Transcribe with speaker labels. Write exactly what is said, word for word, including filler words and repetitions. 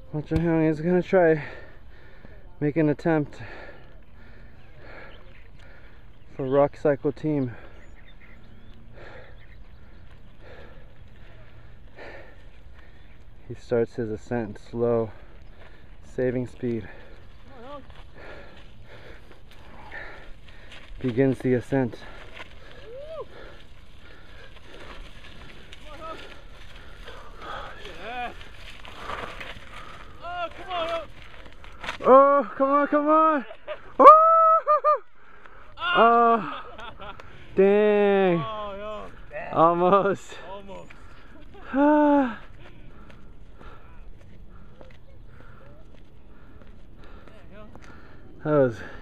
Speaker 1: Macho Hyung is gonna try make an attempt for rock cycle team. He starts his ascent slow, saving speed. Begins the ascent. Oh, come on, come on! Oh, oh. Dang! Almost.
Speaker 2: Almost.
Speaker 1: That was